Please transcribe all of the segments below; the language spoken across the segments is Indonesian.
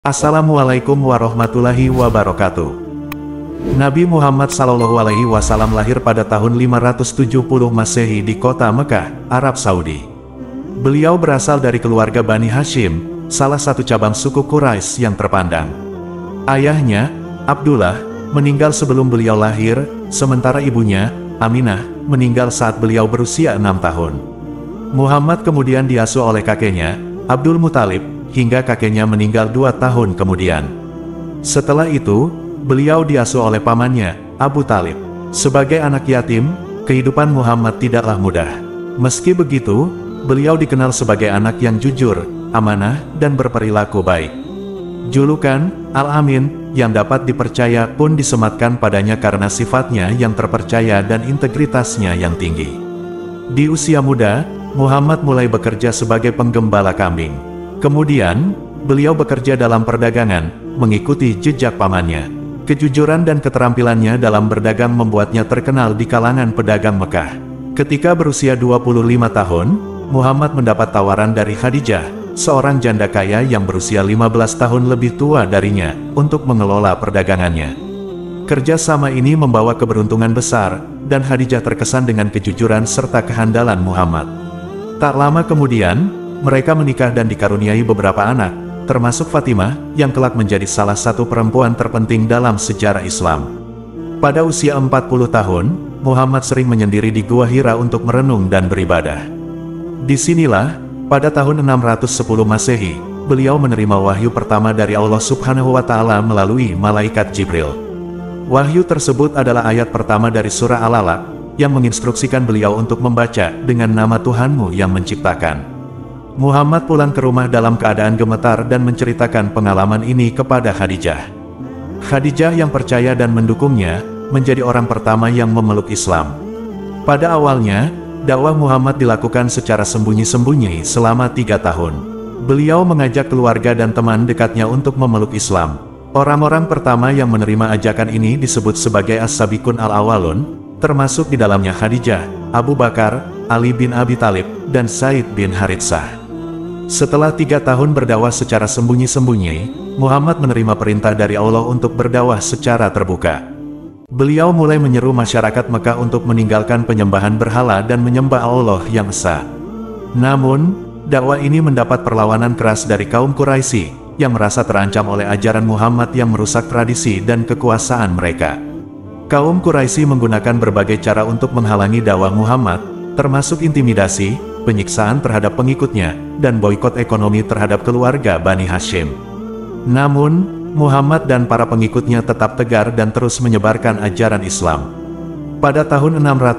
Assalamualaikum warahmatullahi wabarakatuh. Nabi Muhammad SAW lahir pada tahun 570 Masehi di kota Mekah, Arab Saudi. Beliau berasal dari keluarga Bani Hashim, salah satu cabang suku Quraisy yang terpandang. Ayahnya, Abdullah, meninggal sebelum beliau lahir, sementara ibunya, Aminah, meninggal saat beliau berusia 6 tahun. Muhammad kemudian diasuh oleh kakeknya, Abdul Muthalib, hingga kakeknya meninggal 2 tahun kemudian. Setelah itu, beliau diasuh oleh pamannya, Abu Talib. Sebagai anak yatim, kehidupan Muhammad tidaklah mudah. Meski begitu, beliau dikenal sebagai anak yang jujur, amanah, dan berperilaku baik. Julukan, Al-Amin, yang dapat dipercaya pun disematkan padanya karena sifatnya yang terpercaya dan integritasnya yang tinggi. Di usia muda, Muhammad mulai bekerja sebagai penggembala kambing. Kemudian, beliau bekerja dalam perdagangan, mengikuti jejak pamannya. Kejujuran dan keterampilannya dalam berdagang membuatnya terkenal di kalangan pedagang Mekah. Ketika berusia 25 tahun, Muhammad mendapat tawaran dari Khadijah, seorang janda kaya yang berusia 15 tahun lebih tua darinya, untuk mengelola perdagangannya. Kerjasama ini membawa keberuntungan besar, dan Khadijah terkesan dengan kejujuran serta kehandalan Muhammad. Tak lama kemudian, mereka menikah dan dikaruniai beberapa anak, termasuk Fatimah, yang kelak menjadi salah satu perempuan terpenting dalam sejarah Islam. Pada usia 40 tahun, Muhammad sering menyendiri di Gua Hira untuk merenung dan beribadah. Disinilah, pada tahun 610 Masehi, beliau menerima wahyu pertama dari Allah Subhanahu wa Ta'ala melalui malaikat Jibril. Wahyu tersebut adalah ayat pertama dari surah Al-Alaq, yang menginstruksikan beliau untuk membaca dengan nama Tuhanmu yang menciptakan. Muhammad pulang ke rumah dalam keadaan gemetar dan menceritakan pengalaman ini kepada Khadijah. Khadijah yang percaya dan mendukungnya, menjadi orang pertama yang memeluk Islam. Pada awalnya, dakwah Muhammad dilakukan secara sembunyi-sembunyi selama 3 tahun. Beliau mengajak keluarga dan teman dekatnya untuk memeluk Islam. Orang-orang pertama yang menerima ajakan ini disebut sebagai As-Sabiqun Al-Awwalun, termasuk di dalamnya Khadijah, Abu Bakar, Ali bin Abi Thalib, dan Zaid bin Haritsah. Setelah 3 tahun berdakwah secara sembunyi-sembunyi, Muhammad menerima perintah dari Allah untuk berdakwah secara terbuka. Beliau mulai menyeru masyarakat Mekah untuk meninggalkan penyembahan berhala dan menyembah Allah yang esa. Namun, dakwah ini mendapat perlawanan keras dari kaum Quraisy, yang merasa terancam oleh ajaran Muhammad yang merusak tradisi dan kekuasaan mereka. Kaum Quraisy menggunakan berbagai cara untuk menghalangi dakwah Muhammad, termasuk intimidasi, penyiksaan terhadap pengikutnya, dan boikot ekonomi terhadap keluarga Bani Hashim. Namun, Muhammad dan para pengikutnya tetap tegar dan terus menyebarkan ajaran Islam. Pada tahun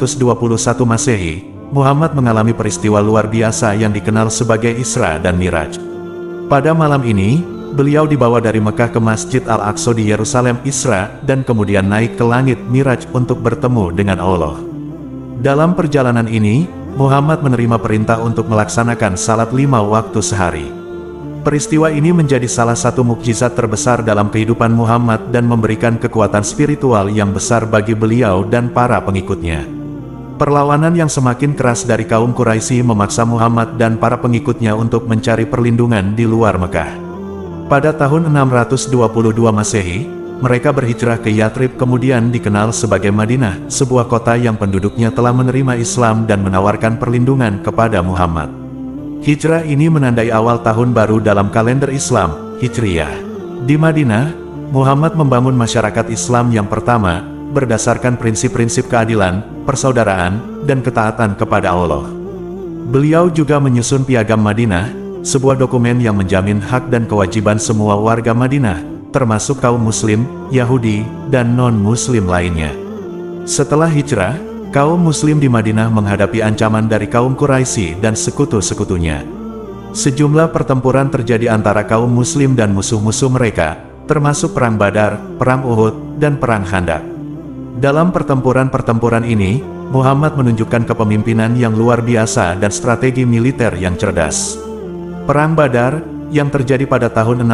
621 Masehi, Muhammad mengalami peristiwa luar biasa yang dikenal sebagai Isra dan Miraj. Pada malam ini, beliau dibawa dari Mekah ke Masjid Al-Aqsa di Yerusalem Isra, dan kemudian naik ke langit Miraj untuk bertemu dengan Allah. Dalam perjalanan ini, Muhammad menerima perintah untuk melaksanakan salat 5 waktu sehari. Peristiwa ini menjadi salah satu mukjizat terbesar dalam kehidupan Muhammad dan memberikan kekuatan spiritual yang besar bagi beliau dan para pengikutnya. Perlawanan yang semakin keras dari kaum Quraisy memaksa Muhammad dan para pengikutnya untuk mencari perlindungan di luar Mekah. Pada tahun 622 Masehi, mereka berhijrah ke Yathrib, kemudian dikenal sebagai Madinah, sebuah kota yang penduduknya telah menerima Islam dan menawarkan perlindungan kepada Muhammad. Hijrah ini menandai awal tahun baru dalam kalender Islam, Hijriyah. Di Madinah, Muhammad membangun masyarakat Islam yang pertama, berdasarkan prinsip-prinsip keadilan, persaudaraan, dan ketaatan kepada Allah. Beliau juga menyusun Piagam Madinah, sebuah dokumen yang menjamin hak dan kewajiban semua warga Madinah, termasuk kaum Muslim, Yahudi, dan non-Muslim lainnya. Setelah hijrah, kaum Muslim di Madinah menghadapi ancaman dari kaum Quraisy dan sekutu-sekutunya. Sejumlah pertempuran terjadi antara kaum Muslim dan musuh-musuh mereka, termasuk Perang Badar, Perang Uhud, dan Perang Khandaq. Dalam pertempuran-pertempuran ini, Muhammad menunjukkan kepemimpinan yang luar biasa dan strategi militer yang cerdas. Perang Badar, yang terjadi pada tahun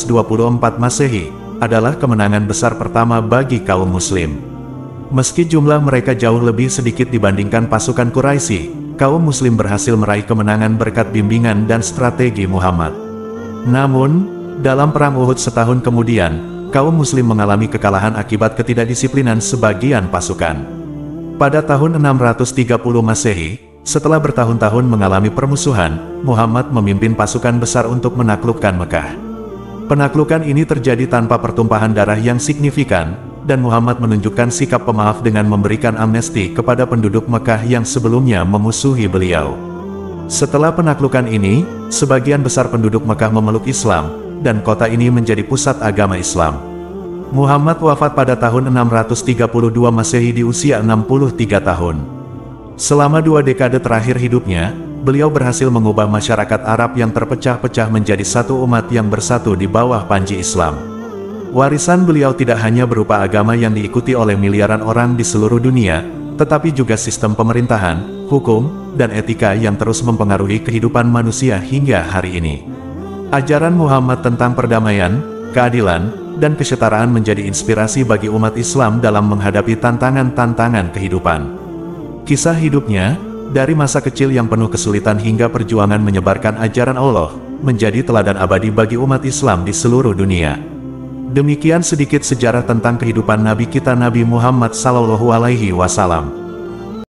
624 Masehi, adalah kemenangan besar pertama bagi kaum Muslim. Meski jumlah mereka jauh lebih sedikit dibandingkan pasukan Quraisy, kaum Muslim berhasil meraih kemenangan berkat bimbingan dan strategi Muhammad. Namun, Dalam Perang Uhud setahun kemudian, kaum muslim mengalami kekalahan akibat ketidakdisiplinan sebagian pasukan. Pada tahun 630 Masehi, setelah bertahun-tahun mengalami permusuhan, Muhammad memimpin pasukan besar untuk menaklukkan Mekah. Penaklukan ini terjadi tanpa pertumpahan darah yang signifikan, dan Muhammad menunjukkan sikap pemaaf dengan memberikan amnesti kepada penduduk Mekah yang sebelumnya memusuhi beliau. Setelah penaklukan ini, sebagian besar penduduk Mekah memeluk Islam, dan kota ini menjadi pusat agama Islam. Muhammad wafat pada tahun 632 Masehi di usia 63 tahun. Selama 2 dekade terakhir hidupnya, beliau berhasil mengubah masyarakat Arab yang terpecah-pecah menjadi satu umat yang bersatu di bawah panji Islam. Warisan beliau tidak hanya berupa agama yang diikuti oleh miliaran orang di seluruh dunia, tetapi juga sistem pemerintahan, hukum, dan etika yang terus mempengaruhi kehidupan manusia hingga hari ini. Ajaran Muhammad tentang perdamaian, keadilan, dan kesetaraan menjadi inspirasi bagi umat Islam dalam menghadapi tantangan-tantangan kehidupan. Kisah hidupnya, dari masa kecil yang penuh kesulitan hingga perjuangan menyebarkan ajaran Allah, menjadi teladan abadi bagi umat Islam di seluruh dunia. Demikian sedikit sejarah tentang kehidupan Nabi kita Nabi Muhammad SAW.